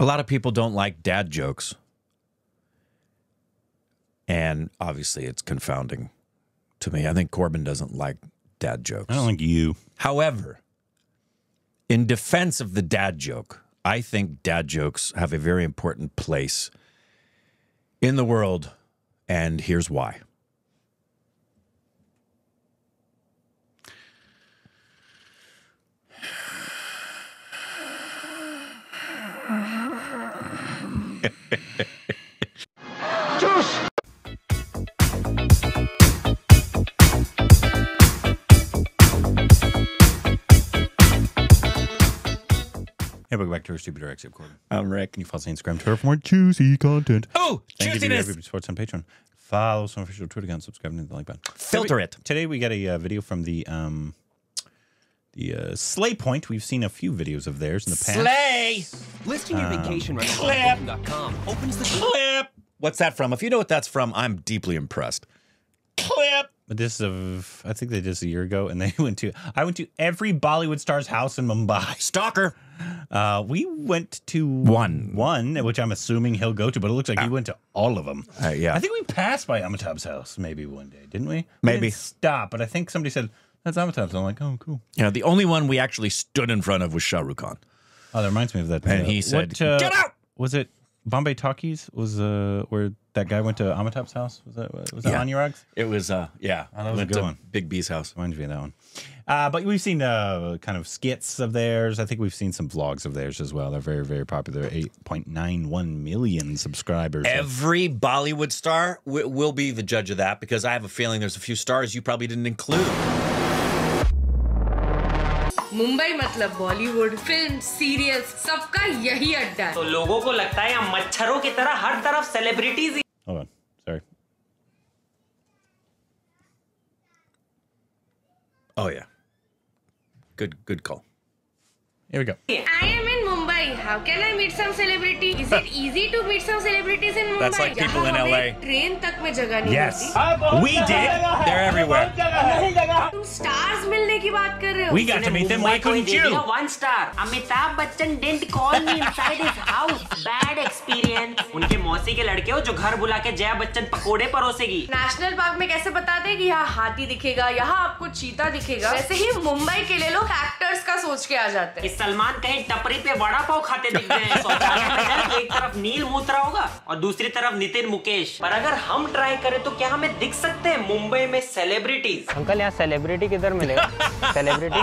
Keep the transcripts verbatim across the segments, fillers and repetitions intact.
A lot of people don't like dad jokes. And obviously it's confounding to me. I think Corbin doesn't like dad jokes. I don't like you. However, in defense of the dad joke, I think dad jokes have a very important place in the world, and here's why. Hey, welcome back to our Stupid or Exit Corbin. I'm Rick. Can you follow us on Instagram, Twitter for more juicy content? Oh, Thank you to juiciness. Everybody Sports on Patreon. Follow us on official Twitter account, subscribe, and hit the like button. Filter today, it. Today we got a uh, video from the um, the uh, Slay Point. We've seen a few videos of theirs in the past. Slay! Listing your Um, vacation rental clip. on booking dot com opens the Clip! What's that from? If you know what that's from, I'm deeply impressed. Clip! But this is, a, I think they did this a year ago, and they went to, I went to every Bollywood star's house in Mumbai. Stalker! Uh, we went to One. one, which I'm assuming he'll go to, but it looks like he went to all of them. Uh, yeah. I think we passed by Amitabh's house maybe one day, didn't we? We Maybe. didn't stop, but I think somebody said, that's Amitabh's. I'm like, oh, cool. You know, the only one we actually stood in front of was Shah Rukh Khan. Oh, that reminds me of that. And uh, he said, what, uh, get out! Was it Bombay Talkies? Was uh, where that guy went to Amitabh's house? Was that, was that Yeah. Anurag's? It was, uh, yeah. Oh, that was a Went good to one. Big B's house. Reminds me of that one. Uh, but we've seen uh, kind of skits of theirs. I think we've seen some vlogs of theirs as well. They're very, very popular. eight point nine one million subscribers. Every Bollywood star w will be the judge of that, because I have a feeling there's a few stars you probably didn't include. Mumbai मतलब Bollywood film serials सबका यही अड्डा है। तो लोगों को लगता है यहाँ मच्छरों की तरह हर तरफ सेलिब्रिटीज ही। Hold on. Sorry. Oh, yeah. Good, good call. Here we go. I am in Mumbai. How can I meet some celebrity? Is it easy to meet some celebrities in Mumbai? That's like people in यहाँ L A. हमें train तक में जगह नहीं Yes. मिलती। We did. They're everywhere. तुम stars मिलने की बात कर रहे हो? We got to meet them. Why couldn't you? One star. Amitabh Bachchan didn't call me inside his house. Bad experience. उनके मौसी के लड़के हो जो घर बुला के जया बच्चन पकोड़े परोसेगी। नेशनल पार्क में कैसे बताते हैं कि यहाँ हाथी दिखेगा, यहाँ आपको चीता दिखेगा, वैसे ही मुंबई के लिए लोग एक्टर्स का सोच के आ जाते हैं। इस सलमान कहीं टपरी पे वड़ा पाव खाते दिख गए हैं। शौचालय में जाए तो एक तरफ नील मूत्रा होगा और दूसरी तरफ नितिन मुकेश। पर अगर हम ट्राई करें तो क्या हमें दिख सकते हैं मुंबई में सेलिब्रिटीज? अंकल यहाँ सेलिब्रिटी किधर मिलेगा? सेलिब्रिटी?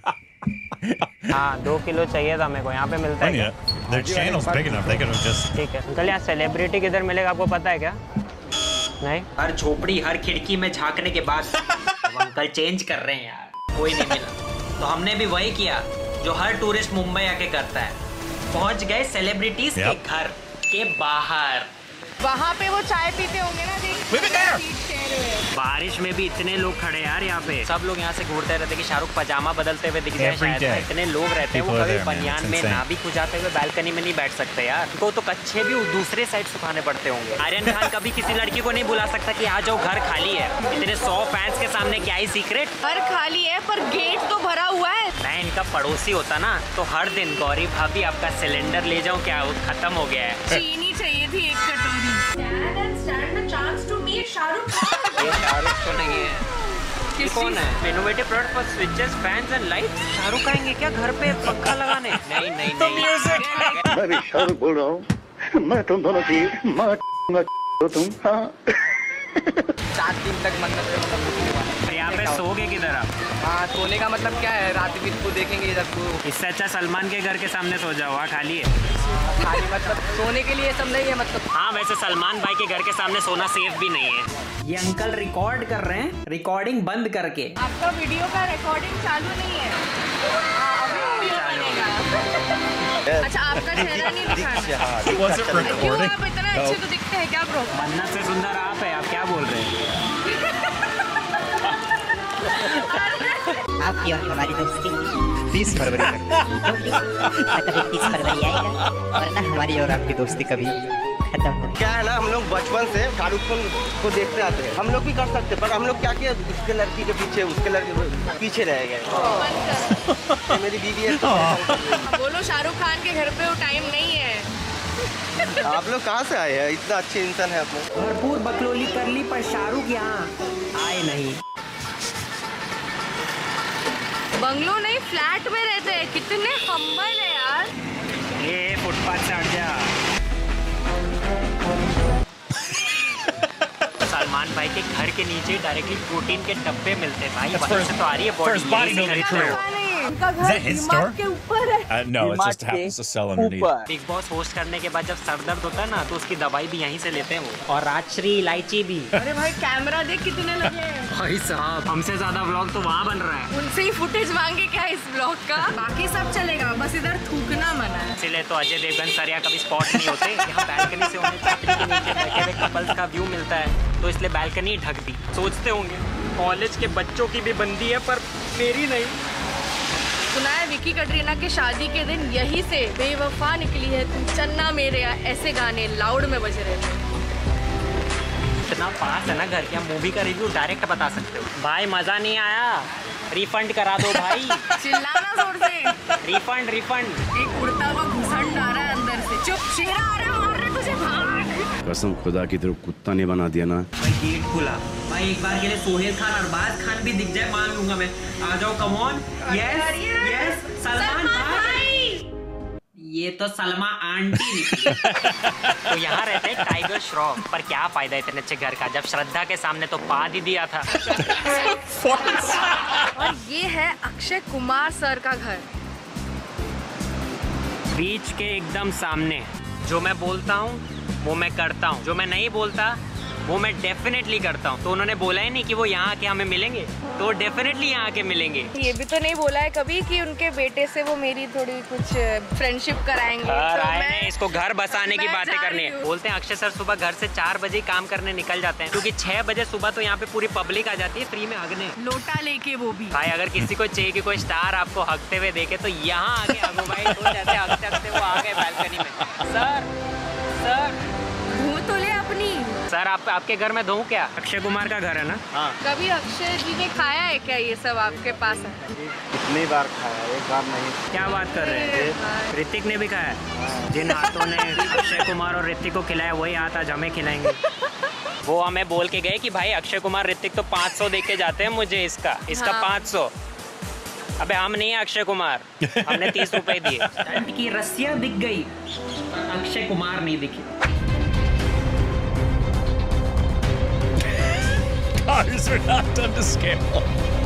हाँ दो किलो चाहिए था मेरे को, यहाँ पे मिलता है क्या? Their channel's big enough. They could have just. ठीक है अंकल, यहाँ सेलिब्रिटी किधर मिलेगा आपको पता है क्या? नहीं? हर झोपड़ी हर खिड़की में झांकने के बाद अब अंकल चेंज कर रहे हैं यार, कोई नहीं मिला। तो हमने भी वही किया जो हर टूरिस्ट मुंबई आके करता है, पहुंच गए सेलिब्रिटीज के Yep. घर के बाहर। वहाँ पे वो चाय पीते होंगे ना, देख। बारिश में भी इतने लोग खड़े यार यहाँ पे। सब लोग यहाँ से घूरते रहते कि शाहरुख पजामा बदलते हुए दिख जाए Every शायद। day. इतने लोग रहते हैं वो People are कभी there, man. बनियान It's में insane. ना भी खुजाते हुए बालकनी में नहीं बैठ सकते यार। उनको तो कच्छे भी दूसरे साइड सुखाने पड़ते होंगे। आर्यन खान कभी किसी लड़की को नहीं बुला सकता कि आ जाओ घर खाली है। इतने सौ फैंस के सामने क्या ही सीक्रेट। घर खाली है पर गेट तो भरा हुआ है। मैं इनका पड़ोसी होता ना तो हर दिन गौरी भाभी आपका सिलेंडर ले जाऊं क्या, वो खत्म हो गया है। चीनी चाहिए थी एक कटोरी। Stand and stand a chance to meet Shahrukh Khan. ये शाहरुख तो नहीं है। ये कौन है? Innovative product for switches, fans and lights. Shahrukh आएंगे क्या घर पे पंखा लगाने? नहीं नहीं नहीं। म्यूजिक। मैं भी शाहरुख बोल रहा हूँ। मैं तुम दोनों की माँ तो तुम हाँ। सात दिन तक मन्नत पे मतलब मुझे निभाना। यहाँ पे सोगे किधर आप? हाँ सोने का मतलब क्या है, रात भी को देखेंगे इधर को। इससे अच्छा सलमान के घर के सामने सो जाओ, वहाँ खाली है। खाली मतलब सोने के लिए सब नहीं है मतलब। हाँ वैसे सलमान भाई के घर के सामने सोना सेफ भी नहीं है। ये अंकल रिकॉर्ड कर रहे हैं, रिकॉर्डिंग बंद करके। आपका वीडियो का रिकॉर्डिंग चालू नहीं है। अभी वीडियो बनेगा। अच्छा आपका चेहरा नहीं दिखाना। क्यों आप इतना अच्छे तो दिखते हैं, क्या प्रॉब्लम? मन्नत से सुंदर आप है, आप क्या बोल रहे हैं? आपकी और हमारी दोस्ती तीस फरवरी तक कभी तीस फरवरी आएगा वरना हमारी और आपकी दोस्ती कभी खत्म हो। क्या है ना, हम लोग बचपन से शाहरुख खान को देखते आते हैं। हम लोग भी कर सकते पर हम लोग क्या किया, उसके लड़की के पीछे उसके लड़के पीछे रह गए। मेरी बीवी है। बोलो शाहरुख खान के घर पे वो टाइम नहीं है। आप लोग कहाँ से आए हैं? इतना अच्छे इंसान है आप लोग। भरपूर बकलोली कर ली पर शाहरुख यहाँ आए नहीं। बंगलो नहीं फ्लैट में रहते हैं, कितने हम्बल है यार। ये फुटपाथ से हट जा। सलमान भाई के घर के नीचे डायरेक्टली प्रोटीन के डब्बे मिलते हैं भाई। वहीं से तो आ रही है बॉडी। उनका Is that घर his दिमाग store? के ऊपर है। Uh, no, it just happens to sell underneath. Bigg Boss host करने के बाद जब सर दर्द होता है ना तो उसकी दवाई भी यहीं से लेते हैं वो। और राजश्री इलायची भी। अरे भाई कैमरा देख कितने लगे हैं। भाई साहब हमसे ज्यादा व्लॉग तो वहाँ बन रहा है। उनसे ही फुटेज मांगे क्या इस ब्लॉग का? बाकी सब चलेगा, बस इधर थूकना मना है। इसीलिए तो अजय देवगन सर यहाँ कभी स्पॉट नहीं होते। यहाँ बैल्कनी से उन्हें छतरी के नीचे बैठे हुए कपल्स का व्यू मिलता है तो इसलिए बैल्कनी ढक दी। सोचते होंगे कॉलेज के बच्चों की भी बनती है पर मेरी नहीं। सुना है विकी कटरीना के शादी के दिन यही से बेवफा निकली है तू चन्ना मेरे, ऐसे गाने लाउड में बज रहे थे। इतना पास है ना घर के, हम मूवी का रिव्यू डायरेक्ट बता सकते हो। भाई मजा नहीं आया, रिफंड करा दो भाई। चिल्लाना जोर से। Refund refund. एक उड़ता हुआ घुसंड आ रहा है अंदर से। चुप, शेरा आ रहा है मारने तुझे, भाग। कसम खुदा की तरफ कुत्ता नहीं बना दिया ना। भाई गेट खुला भाई, एक बार के लिए सोहेल खान अरबाज खान भी दिख जाए मान लूंगा मैं। आ जाओ come on. Yes yes Salman भाई। ये तो सलमा आंटी निकली। तो यहाँ रहते हैं टाइगर श्रॉफ। पर क्या फायदा इतने अच्छे घर का जब श्रद्धा के सामने तो पा ही दिया था। और ये है अक्षय कुमार सर का घर, बीच के एकदम सामने। जो मैं बोलता हूँ वो मैं करता हूँ, जो मैं नहीं बोलता वो मैं डेफिनेटली करता हूँ। तो उन्होंने बोला ही नहीं कि वो यहाँ आके हमें मिलेंगे, तो डेफिनेटली यहाँ आके मिलेंगे। ये भी तो नहीं बोला है कभी कि उनके बेटे से वो मेरी थोड़ी कुछ फ्रेंडशिप कराएंगे। घर तो आए मैं, ने इसको घर बसाने की मैं बातें जा करनी रही है। हूँ। बोलते हैं अक्षय सर सुबह घर से चार बजे काम करने निकल जाते हैं क्योंकि छह बजे सुबह तो यहाँ पे पूरी पब्लिक आ जाती है फ्री में हगने। लोटा लेके वो भी। भाई अगर किसी को चाहिए कि कोई स्टार आपको हगते हुए देखे तो यहाँ आगे हगो भाई। तो जैसे हगते हगते वो आ गए बैल्कनी में। सर सर धो तो ले अपनी। सर आप आपके घर में धोऊं क्या? अक्षय कुमार का घर है ना। हाँ। कभी अक्षय जी ने खाया है क्या ये सब आपके पास है? कितनी बार खाया, एक बार नहीं। क्या बात कर रहे हैं? ऋतिक ने भी खाया है। जिन हाथों ने अक्षय कुमार और ऋतिक को खिलाया वही हाथ आज हमें खिलाएंगे। वो हमें बोल के गए कि भाई अक्षय कुमार ऋतिक तो पाँच सौ दे के जाते हैं मुझे, इसका इसका हाँ। पाँच सौ। अबे हम नहीं है अक्षय कुमार, हमने तीस रुपए दिए। स्टंट की रस्सियां दिख गई पर अक्षय कुमार नहीं दिखे। Cars are not done to scale.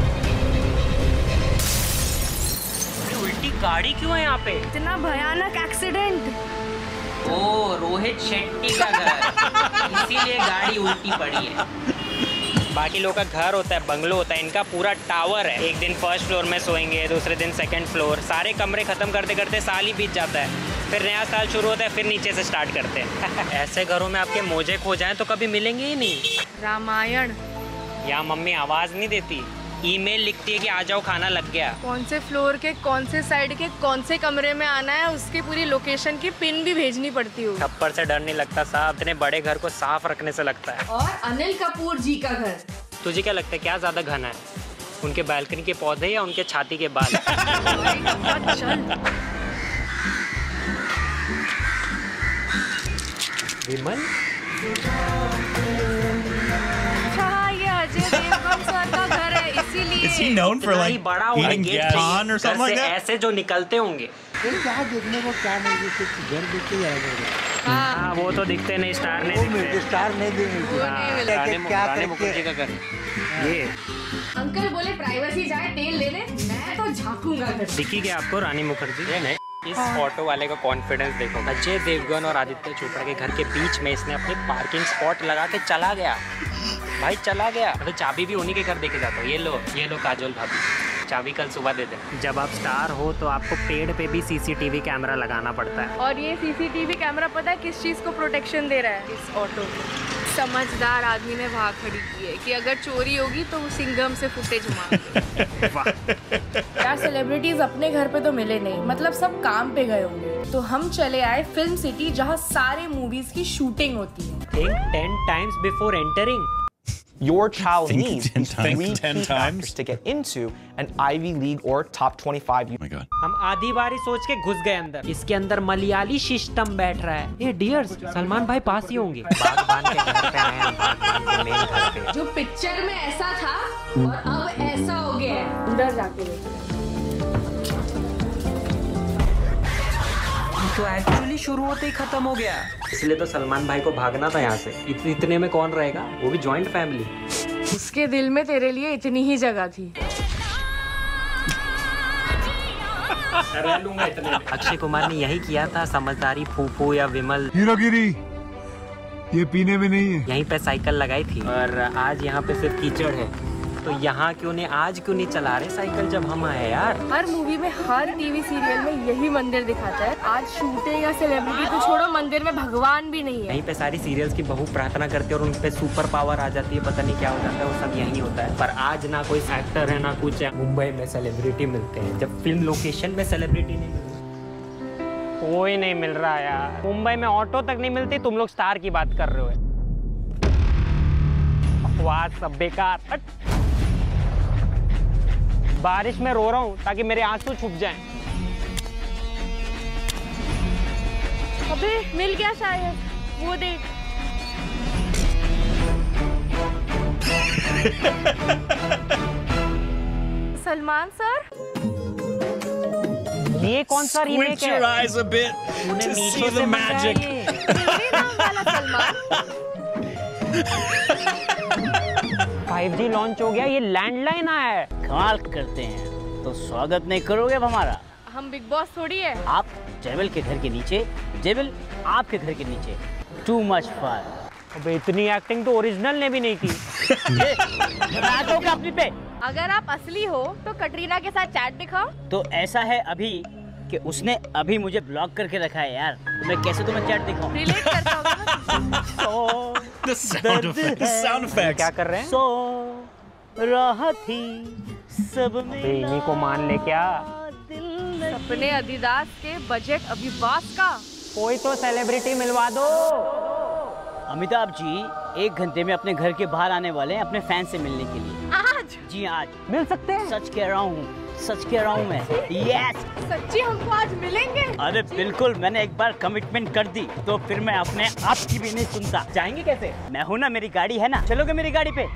उल्टी गाड़ी क्यों है यहाँ पे? इतना भयानक एक्सीडेंट। ओ रोहित शेट्टी का घर, इसीलिए गाड़ी उल्टी पड़ी है। बाकी लोग का घर होता है, बंगलो होता है, इनका पूरा टावर है। एक दिन फर्स्ट फ्लोर में सोएंगे, दूसरे दिन सेकंड फ्लोर। सारे कमरे खत्म करते करते साल ही बीत जाता है। फिर नया साल शुरू होता है, फिर नीचे से स्टार्ट करते हैं। ऐसे घरों में आपके मोजे खो जाएं तो कभी मिलेंगे ही नहीं। रामायण। यहाँ मम्मी आवाज नहीं देती, ईमेल लिखती है कि आ जाओ खाना लग गया। कौन से फ्लोर के कौन से साइड के कौन से कमरे में आना है उसकी पूरी लोकेशन की पिन भी भेजनी पड़ती हो। थप्पड़ से डर नहीं लगता साहब, इतने बड़े घर को साफ रखने से लगता है। और अनिल कपूर जी का घर। तुझे क्या लगता है क्या ज्यादा घना है, उनके बालकनी के पौधे या उनके छाती के बाल? चल विमल अजय देवगन सर का घर है इसीलिए। Is he known for इतना like ही बड़ा होगा eating गेट pawn or घर something like से that? ऐसे जो निकलते होंगे। क्या देखने को क्या नहीं, घर देख के जाएगा। हाँ वो तो दिखते नहीं, स्टार नहीं दिखते। स्टार नहीं देंगे। वो नहीं मिलता। रानी क्या रानी करके- मुखर्जी का घर ये। अंकल बोले प्राइवेसी जाए तेल लेने, मैं तो झांकूंगा घर। दिखी क्या आपको रानी मुखर्जी? ये नहीं। इस ऑटो वाले का कॉन्फिडेंस देखो। अजय देवगन और आदित्य चोपड़ा के घर के बीच में इसने अपनी पार्किंग स्पॉट लगा के चला गया। भाई चला गया। तो चाबी भी उन्हीं के घर देके जाता हूँ। ये लो ये लो काजोल भाभी, चाबी कल सुबह दे दे। जब आप स्टार हो तो आपको पेड़ पे भी सीसीटीवी कैमरा लगाना पड़ता है। और ये सीसीटीवी कैमरा पता है किस चीज को प्रोटेक्शन दे रहा है? इस ऑटो को। समझदार आदमी ने वहाँ खड़ी की है कि अगर चोरी होगी तो वो सिंघम से फुटेज मांगे। यार सेलिब्रिटीज अपने घर पे तो मिले नहीं, मतलब सब काम पे गए होंगे। तो हम चले आए फिल्म सिटी जहाँ सारे मूवीज की शूटिंग होती है। Think ten times before entering. Your child Think needs ten these times. three Ten key times? factors to get into an Ivy League or top twenty-five. Oh my God. हम आधी बारी सोच के घुस गए अंदर। इसके अंदर मलयाली सिस्टम बैठ रहा है। ये डियर्स सलमान भाई पास ही होंगे। बागबान के घर पे आए हैं, बागबान के मेन घर पे। जो पिक्चर में ऐसा था और अब ऐसा हो गया है। अंदर जाके देखो। तो एक्चुअली शुरू होते ही खत्म हो गया। इसलिए तो सलमान भाई को भागना था यहाँ से। इत, इतने में कौन रहेगा, वो भी जॉइंट फैमिली। उसके दिल में तेरे लिए इतनी ही जगह थी। रह लूंगा इतने में। अक्षय कुमार ने यही किया था, समझदारी फूफू या विमल। हीरोगिरी ये पीने में नहीं है। यहीं पे साइकिल लगाई थी और आज यहाँ पे सिर्फ कीचड़ है। तो यहाँ क्यों नहीं, आज क्यों नहीं चला रहे साइकिल जब हम आए यार। हर मूवी में, हर टीवी सीरियल में यही मंदिर दिखाता है। आज शूटिंग या सेलिब्रिटी तो छोड़ो, मंदिर में भगवान भी नहीं है। यहीं पे सारी सीरियल्स की बहू प्रार्थना करती है और उन पे सुपर पावर आ जाती है, पता नहीं क्या हो जाता है, वो सब यही होता है। पर आज ना कोई एक्टर है ना कुछ है। मुंबई में सेलिब्रिटी मिलते हैं, जब फिल्म लोकेशन में सेलिब्रिटी नहीं मिलती। कोई नहीं मिल रहा यार, मुंबई में ऑटो तक नहीं मिलती, तुम लोग स्टार की बात कर रहे हो। बकवास सब बेकार। बारिश में रो रहा हूँ ताकि मेरे आंसू छुप जाएं। अबे मिल गया शायद, वो देख। सलमान सर, ये कौन सा remake Squint your eyes a bit to see the magic. Five G launch हो गया, ये लैंडलाइन आया है। कमाल करते हैं, तो स्वागत नहीं करोगे अब हमारा? हम बिग बॉस थोड़ी है। आप जेबल के घर के नीचे, जेबल आपके घर के नीचे। Too much fun. अबे इतनी एक्टिंग तो ओरिजिनल ने भी नहीं की। अपनी पे। अगर आप असली हो तो कटरीना के साथ चैट दिखाओ। तो ऐसा है अभी कि उसने अभी मुझे ब्लॉक करके रखा है यार, तो मैं कैसे तुम्हें चैट दिखाऊं? रिलेट करता होगा। The sound effects. The sound effects. क्या कर रहे हैं? सो राह थी सब में इन्हीं को मान ले क्या? अपने अदिदास के बजट अभिवास का कोई तो सेलिब्रिटी मिलवा दो। अमिताभ जी एक घंटे में अपने घर के बाहर आने वाले हैं अपने फैन से मिलने के लिए। आज? जी आज मिल सकते हैं। सच कह रहा हूँ, सच कह रहा हूँ मैं। यस सच्ची हमको आज मिलेंगे। अरे बिल्कुल, मैंने एक बार कमिटमेंट कर दी तो फिर मैं अपने आप की भी नहीं सुनता। जाएंगे कैसे? मैं हूँ ना, मेरी गाड़ी है ना, चलोगे मेरी गाड़ी पे?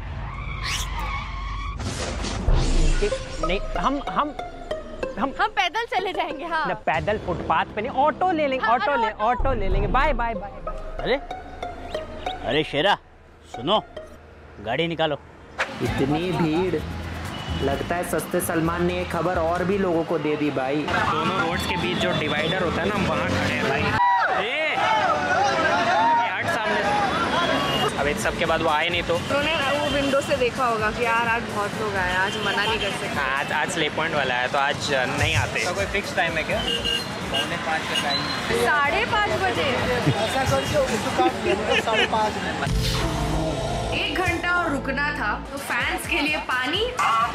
नहीं, हम हम हम हम पैदल चले जाएंगे। हाँ, न पैदल फुटपाथ पे नहीं, ऑटो ले लेंगे। हाँ, ऑटो ले ऑटो ले लेंगे। Bye bye bye. अरे अरे शेरा सुनो, गाड़ी निकालो। इतनी भीड़, लगता है सस्ते सलमान ने ये खबर और भी लोगों को दे दी भाई। दोनों रोड्स के बीच जो डिवाइडर होता है ना, हम वहाँ खड़े हैं भाई। ए, ये हट सामने से। अब इन सब के बाद वो आए नहीं तो उन्होंने वो विंडो से देखा होगा कि यार आज बहुत लोग आए, आज मना नहीं कर सकते। आज आज स्ले पॉइंट वाला है तो आज नहीं आते। तो कोई फिक्स टाइम है क्या? पौने पाँच का टाइम। साढ़े पाँच बजे। ऐसा करके साढ़े पाँच। एक घंटा और रुकना था तो फैंस के लिए पानी।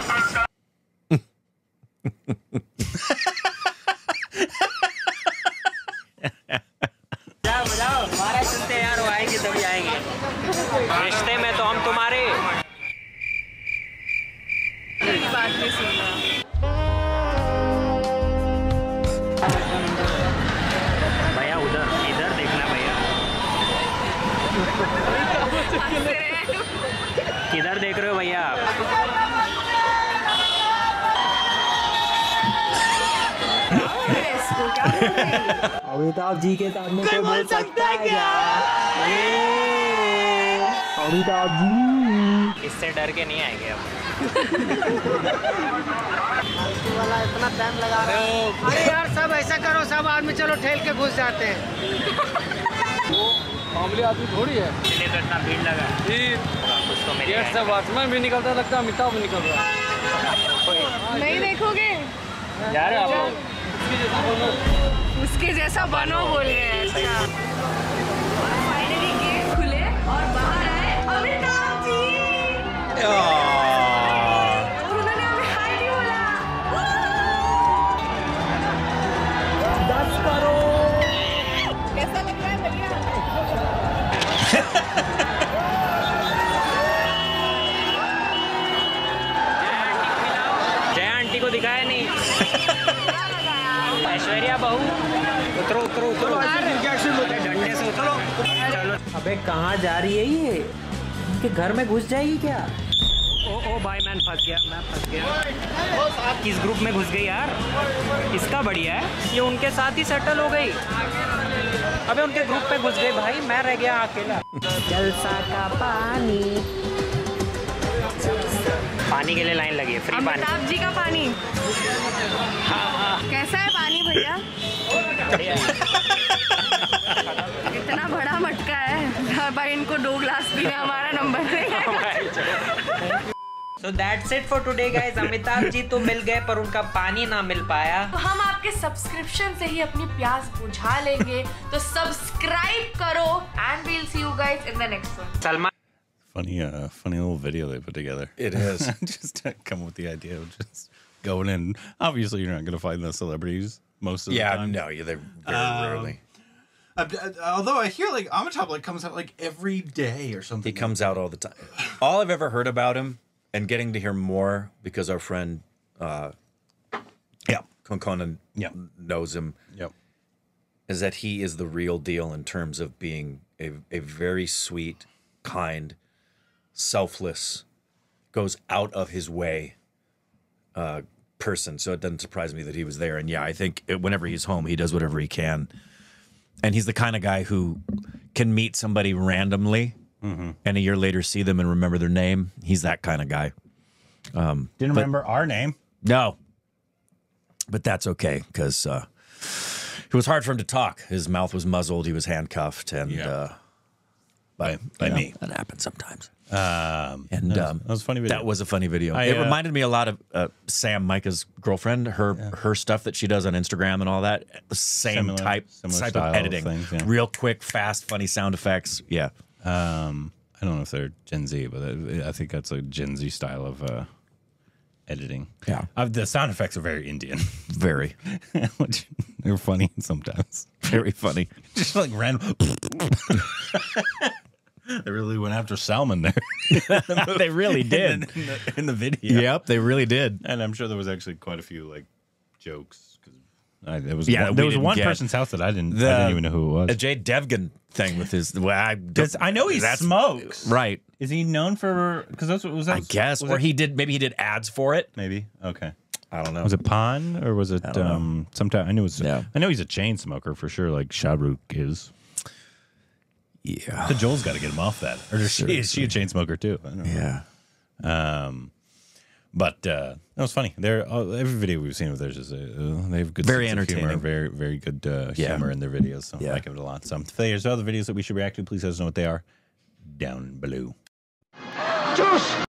जाओ जाओ, हमारा सुनते हैं यार, वो आएंगे तभी आएंगे। रिश्ते में तो हम तुम्हारे। मेरी बात नहीं सुनना। भैया उधर, इधर देखना भैया। किधर देख रहे हो भैया आप? अमिताभ जी के सामने कोई बोल सकता है क्या? अमिताभ जी इससे डर के नहीं आएंगे अब। वाला इतना टाइम लगा रहे हो। अरे यार सब ऐसा करो, सब आदमी चलो ठेल के घुस जाते हैं। वो मामूली आदमी थोड़ी है। इसलिए तो इतना भीड़ लगा। कुछ तो मेरे गेट से वॉचमैन भी निकलता, लगता है अमिताभ भी निकल रहा है। नहीं देखोगे? जा रहे हो आप? उसके जैसा बनो बोल रहे हैं। अच्छा, फाइनली गेट खुले और बाहर आए अमिताभ जी। और उन्होंने हमें हाय नहीं बोला। दस करोड़। कैसा लग रहा है भैया? चलो। अबे कहाँ जा रही है ये? उनके घर में घुस जाएगी क्या? ओ ओ भाई मैं फंस गया, मैं फंस गया। किस ग्रुप में घुस गई यार? इसका बढ़िया है, ये उनके साथ ही सेटल हो गई। अबे उनके ग्रुप में घुस गई भाई, मैं रह गया अकेला। जलसा का पानी, पानी के लिए लाइन लगी है, फ्री पानी। अमिताभ जी का पानी। हाँ हाँ। कैसा है पानी भैया? इतना बड़ा मटका है भाई, इनको दो ग्लास पीने हमारा नंबर है। So that's it for today guys. Amitabh ji तो मिल गए पर उनका पानी ना मिल पाया। तो हम आपके सब्सक्रिप्शन से ही अपनी प्यास बुझा लेंगे, तो सब्सक्राइब करो and we'll see you guys in the next one. Salman Funny, uh, funny little video they put together. It is. Just to come with the idea of just going in. Obviously, you're not going to find the celebrities most of Yeah, the time. no, yeah, they're very Um, rarely. Uh, uh, although I hear like Amitabh like comes out like every day or something. He comes out all the time. All I've ever heard about him, and getting to hear more because our friend, uh, yeah, Konkona Yep. knows him. Yep. Is that he is the real deal in terms of being a a very sweet, kind, selfless, goes out of his way uh, person. So it doesn't surprise me that he was there. And yeah, I think it, whenever he's home, he does whatever he can. And he's the kind of guy who can meet somebody randomly Mm-hmm. and a year later see them and remember their name. He's that kind of guy. Um, Didn't but- remember our name. No. But that's okay because uh, it was hard for him to talk. His mouth was muzzled. He was handcuffed. And Yeah. uh, by, By you know, me. that happens sometimes. Um, And that was, um, that was a funny video. That was a funny video. I, it uh, reminded me a lot of uh, Sam, Micah's girlfriend. Her her stuff that she does on Instagram and all that. The same Similar- type, similar type style of of editing. things, yeah. Real quick, fast, funny sound effects. Yeah. Um, I don't know if they're Gen Z, but I, I think that's a Gen Z style of uh, editing. Yeah. Uh, the sound effects are very Indian. Very. Which they're funny sometimes. Very funny. Just like random. They really went after Salman there. They really did. in, the, in the video. Yep, they really did. And I'm sure there was actually quite a few like jokes. Cause I, there was Yeah, one, we there was didn't one get- person's house that I didn't. The- I didn't even know who it was. A Jay Devgan thing with his. Well, I, Because I know he that's- smokes. Right. Is he known for? Because that's what was that? I guess. was Or that- he did, maybe he did ads for it. maybe okay. I don't know. Was it Pan or was it I don't know. um sometime I knew it was Yeah. I know he's a chain smoker for sure, like Shahrukh is. Yeah. So Joel's got to get him off that. Or is she, is she a chain smoker too? I don't know. Yeah. Um but uh that was funny. They're uh, every video we've seen of theirs is uh, they have good Very sense of humor, entertaining. very very good uh, Yeah. humor in their videos. So Yeah. I like it a lot. So if there's other videos that we should react to, please let us know what they are down below. Juice!